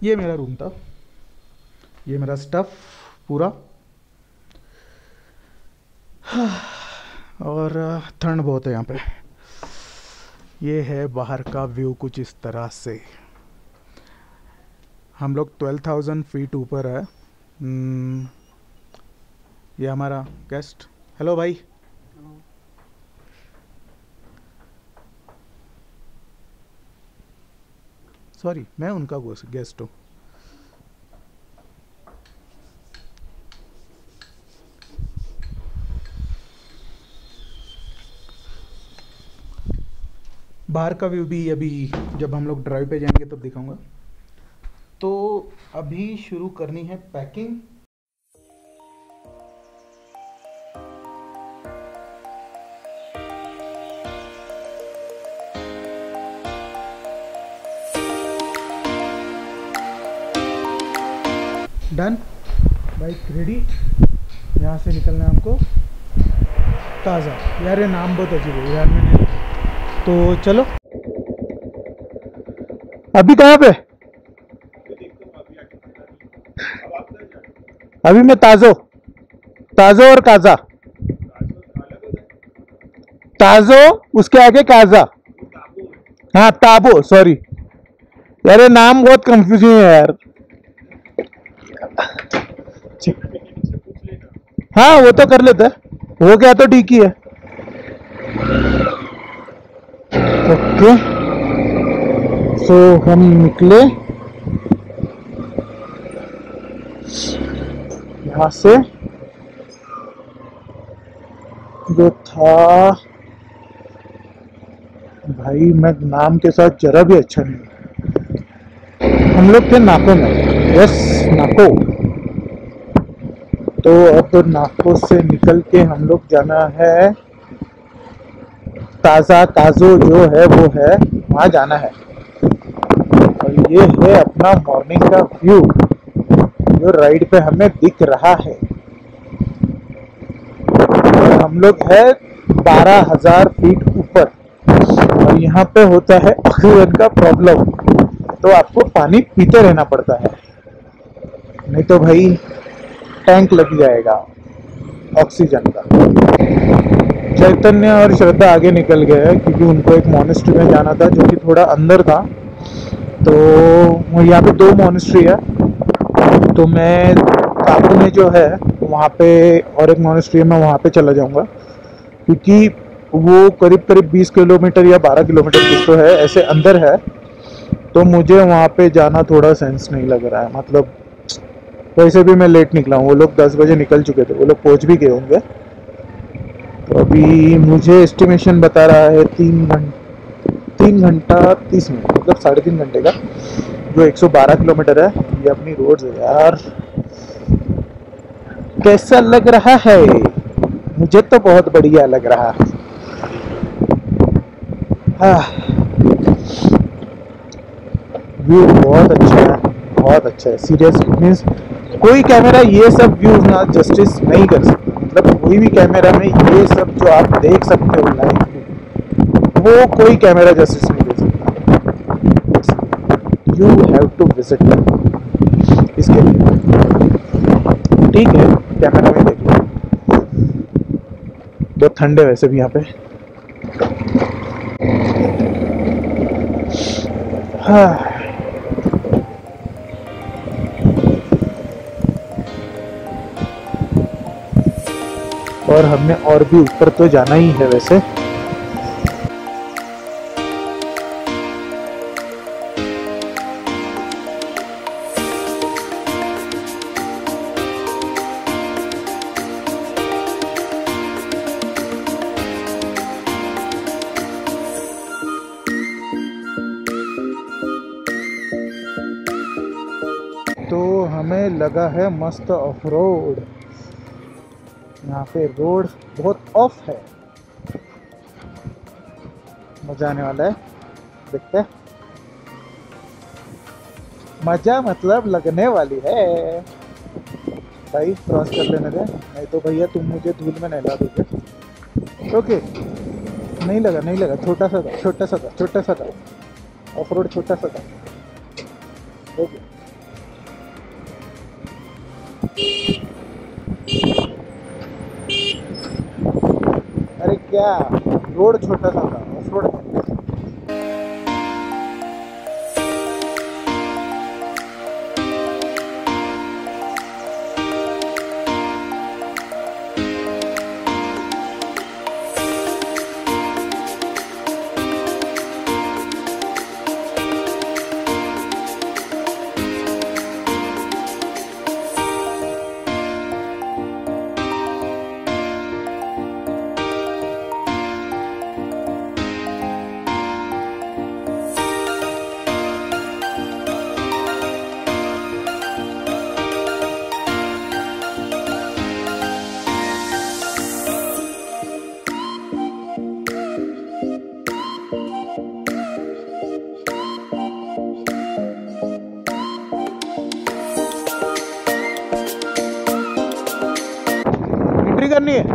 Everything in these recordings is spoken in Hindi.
ये मेरा रूम था, ये मेरा स्टफ पूरा। और ठंड बहुत है यहाँ पे। ये है बाहर का व्यू कुछ इस तरह से। हम लोग 12,000 फीट ऊपर है। ये हमारा गेस्ट। हेलो भाई। सॉरी, मैं उनका गेस्ट हूँ। बाहर का व्यू भी अभी जब हम लोग ड्राइव पे जाएंगे तब दिखाऊंगा। तो अभी शुरू करनी है पैकिंग। Done, bike ready. यहाँ से निकलना है हमको। ताज़ा, यार ये नाम बहुत अजीब है यार, मैंने तो चलो। अभी कहाँ पे? अभी मैं ताज़ो और काजा। ताज़ो उसके आगे काजा। हाँ ताबो, सॉरी यार ये नाम बहुत कंफ्यूजिंग है यार। हाँ वो तो कर लेते हैं, वो क्या तो ठीक ही है। ओके सो हम निकले यहाँ से। जो था भाई, मैं नाम के साथ जरा भी अच्छा नहीं। हम लोग थे नाको में। यस नाको। तो अब नाको से निकल के हम लोग जाना है ताज़ो जो है वो है, वहाँ जाना है। और ये है अपना मॉर्निंग का व्यू जो राइड पे हमें दिख रहा है। और हम लोग है 12,000 फीट ऊपर। और यहाँ पे होता है ऑक्सीजन का प्रॉब्लम, तो आपको पानी पीते रहना पड़ता है, नहीं तो भाई टैंक लग जाएगा ऑक्सीजन का। चैतन्य और श्रद्धा आगे निकल गए क्योंकि उनको एक मोनेस्ट्री में जाना था जो कि थोड़ा अंदर था। तो यहाँ पे 2 मोनेस्ट्री है, तो मैं काबू में जो है वहाँ पे, और एक मोनेस्ट्री में वहाँ पे चला जाऊँगा क्योंकि वो करीब 20 किलोमीटर या 12 किलोमीटर कुछ तो है ऐसे अंदर है। तो मुझे वहाँ पे जाना थोड़ा सेंस नहीं लग रहा है। मतलब वैसे भी मैं लेट निकला हूँ, वो लोग 10 बजे निकल चुके थे, वो लोग पहुँच भी गए होंगे। तो अभी मुझे एस्टिमेशन बता रहा है 3 घंटा 30 मिनट, मतलब 3.5 घंटे का, जो 112 किलोमीटर है। ये अपनी रोड है यार। कैसा लग रहा है? मुझे तो बहुत बढ़िया लग रहा है। व्यू बहुत अच्छा है, बहुत अच्छा है सीरियसली। मीन्स कोई कैमरा ये सब व्यूज ना जस्टिस नहीं कर सकता। मतलब कोई भी कैमरा में ये सब जो आप देख सकते हो लाइव, वो कोई कैमरा जस्टिस नहीं दे सकता। यू हैव टू विजिट इसके लिए। ठीक है, कैमरा में देख लो। बहुत ठंड है वैसे भी यहाँ पे। हाँ और हमने और भी ऊपर तो जाना ही है वैसे। तो हमें लगा है मस्त ऑफ रोड। यहाँ पे रोड बहुत ऑफ है, मजा आने वाला है। देखते हैं, मजा मतलब लगने वाली है। भाई क्रॉस कर लेने दे, नहीं तो भैया तुम मुझे धूल में नहला दोगे। ओके, नहीं लगा, छोटा सा था ऑफ रोड, छोटा सा था। ओके क्या, रोड छोटा सा था, ऑफ रोड। एंट्री करनी है।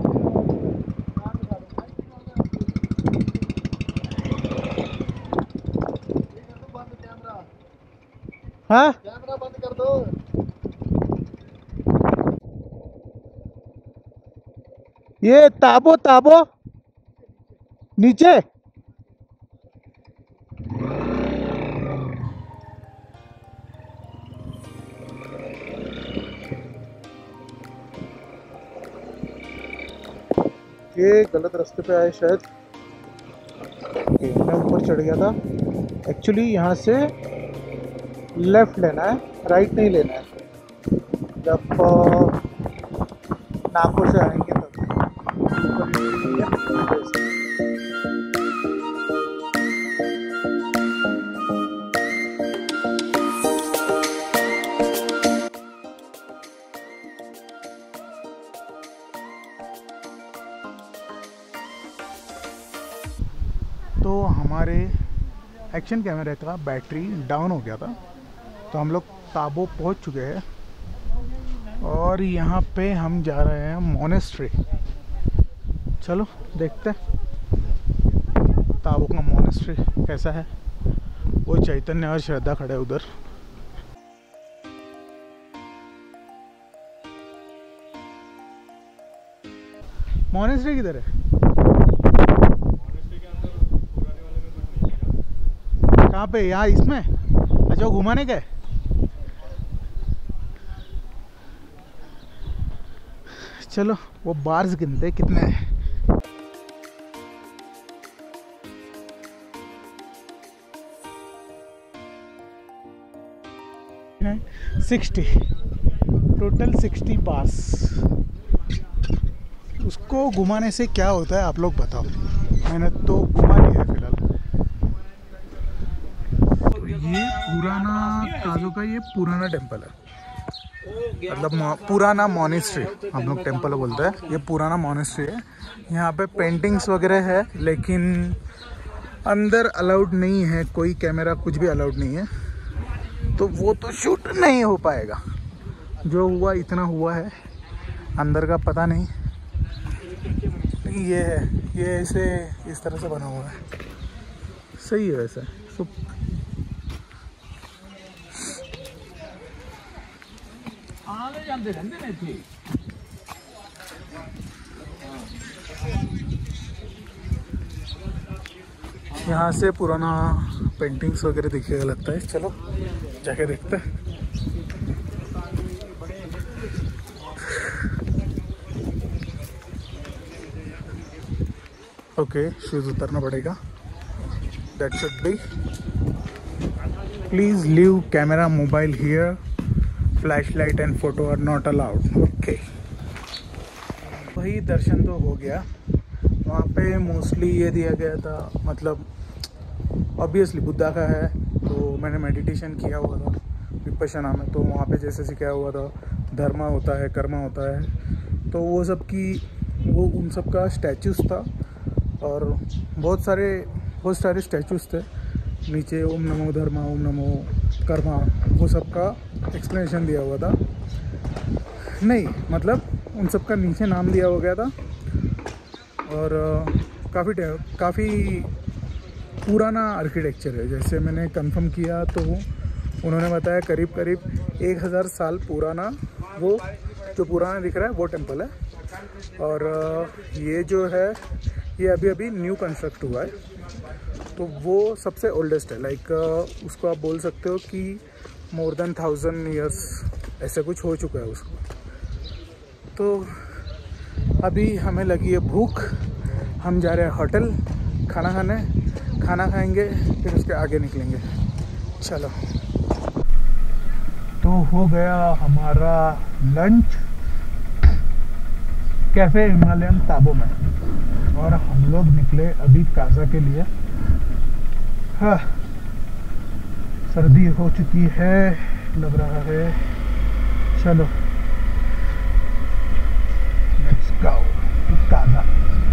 हाँ, कैमरा बंद कर दो। ये ताबो ताबो नीचे। ये गलत रास्ते पे आए शायद। मैं ऊपर चढ़ गया था। एक्चुअली यहाँ से लेफ्ट लेना है, राइट नहीं लेना है। जब नागपुर से आएंगे तब। तो हमारे एक्शन कैमरे का बैटरी डाउन हो गया था, तो हम लोग ताबो पहुंच चुके हैं और यहाँ पे हम जा रहे हैं मोनेस्ट्री। चलो देखते हैं ताबो का मोनेस्ट्री कैसा है। वो चैतन्य और श्रद्धा खड़े उधर। मोनेस्ट्री किधर है? कहाँ पे? यहाँ इसमें? अच्छा, वो घुमाने का है। चलो वो बार्स गिनते कितने हैं। 60 टोटल 60 बार्स। उसको घुमाने से क्या होता है आप लोग बताओ। मैंने तो घुमा लिया है फिलहाल। ये पुराना ताजो का ये पुराना टेम्पल है, मतलब पुराना मोनेस्ट्री हम लोग टेम्पल बोलते हैं। ये पुराना मोनेस्ट्री है। यहाँ पे पेंटिंग्स वगैरह है, लेकिन अंदर अलाउड नहीं है, कोई कैमरा कुछ भी अलाउड नहीं है, तो वो तो शूट नहीं हो पाएगा। जो हुआ इतना हुआ है, अंदर का पता नहीं। ये है, ये ऐसे इस तरह से बना हुआ है। सही है वैसे। यहाँ से पुराना पेंटिंग्स वगैरह दिखेगा लगता है। चलो जाके देखते हैं। ओके, शूज उतरना पड़ेगा। That should be. Please leave camera mobile here, flashlight and photo are not allowed. Okay, वही दर्शन तो हो गया। वहाँ पे मोस्टली ये दिया गया था, मतलब ऑब्वियसली बुद्धा का है, तो मैंने मेडिटेशन किया हुआ था विपश्यना में। तो वहाँ पे जैसे सिखाया हुआ था, धर्म होता है, कर्म होता है, तो वो सब की वो उन सब का स्टैचूज था। और बहुत सारे स्टैचूज थे नीचे। ओम नमो धर्मा, ओम नमो कर्मा, वो सब का एक्सप्लेनेशन दिया हुआ था। नहीं, मतलब उन सब का नीचे नाम दिया हो गया था। और काफ़ी पुराना आर्किटेक्चर है। जैसे मैंने कंफर्म किया तो उन्होंने बताया करीब 1000 साल पुराना वो जो पुराना दिख रहा है वो टेम्पल है। और ये जो है ये अभी अभी न्यू कंस्ट्रक्ट हुआ है, तो वो सबसे ओल्डेस्ट है। लाइक उसको आप बोल सकते हो कि मोर देन 1000 ईयर्स ऐसे कुछ हो चुका है उसको। तो अभी हमें लगी है भूख, हम जा रहे हैं होटल खाना खाने, खाना खाएंगे फिर उसके आगे निकलेंगे। चलो, तो हो गया हमारा लंच कैफ़े हिमालयन ताबो में, और हम लोग निकले अभी काजा के लिए। हाँ, सर्दी हो चुकी है लग रहा है। चलो लेट्स गो टू काजा।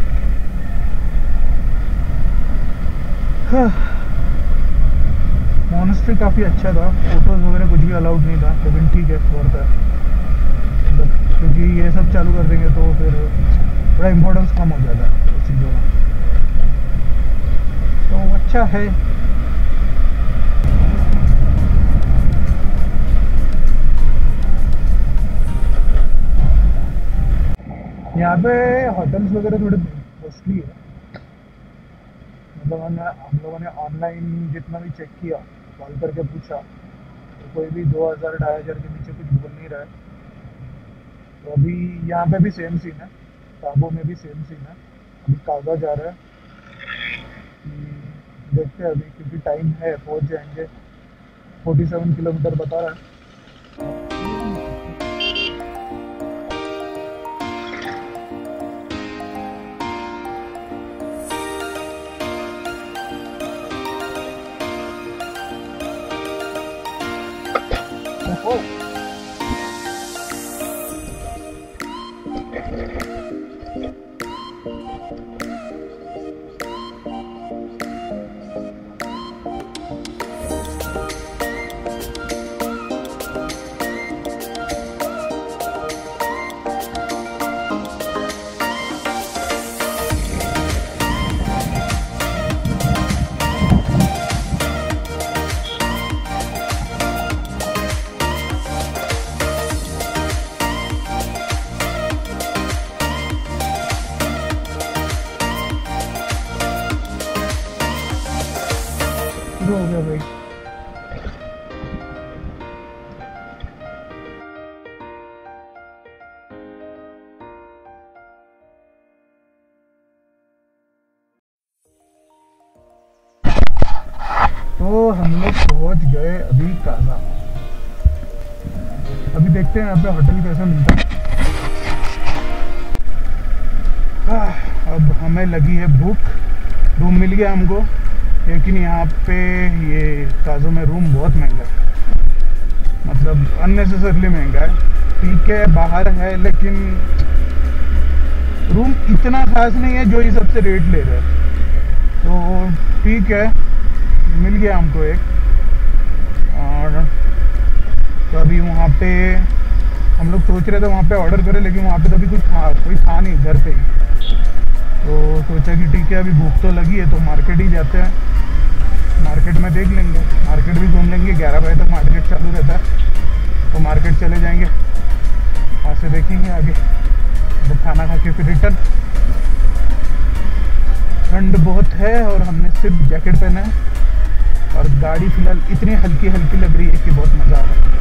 हाँ, मॉनेस्ट्री काफ़ी अच्छा था, फोटोज वगैरह कुछ भी अलाउड नहीं था, लेकिन ठीक है वर्थ है, क्योंकि ये सब चालू कर देंगे तो फिर थोड़ा इम्पोर्टेंस कम हो जाता है उस चीज़ों में, तो अच्छा है। यहाँ पे होटल्स वगैरह थोड़े कॉस्टली है, मतलब हम लोगों ने ऑनलाइन जितना भी चेक किया, कॉल करके पूछा, तो कोई भी 2000-2500 के नीचे कुछ बोल नहीं रहा है। तो अभी यहाँ पे भी सेम सीन है, ताबो में भी सेम सीन है। अभी काजा जा रहा है, देखते हैं अभी, क्योंकि टाइम है, पहुँच जाएंगे। 47 किलोमीटर बता रहा है। हो गया भाई। तो हम लोग पहुंच गए अभी काजा। अभी देखते हैं यहाँ पे होटल कैसा मिलता है। अब हमें लगी है भूख, रूम मिल गया हमको, लेकिन यहाँ पे ये काजो में रूम बहुत महंगा है, मतलब अननेसेसरली महंगा है। ठीक है बाहर है, लेकिन रूम इतना खास नहीं है जो ये सबसे रेट ले रहे हैं। तो ठीक है, मिल गया हमको एक। और तो अभी वहाँ पे हम लोग सोच रहे थे वहाँ पे ऑर्डर करें, लेकिन वहाँ पे तो अभी कोई था नहीं घर पे ही। तो सोचा कि ठीक है अभी भूख तो लगी है, तो मार्केट ही जाते हैं, मार्केट में देख लेंगे, मार्केट भी घूम लेंगे। 11 बजे तक मार्केट चालू रहता है, तो मार्केट चले जाएंगे, वहाँ से देखेंगे आगे, तो खाना खा के फिर रिटर्न। ठंड बहुत है और हमने सिर्फ जैकेट पहना है, और गाड़ी फिलहाल इतनी हल्की हल्की लग रही है कि बहुत मज़ा आ रहा है।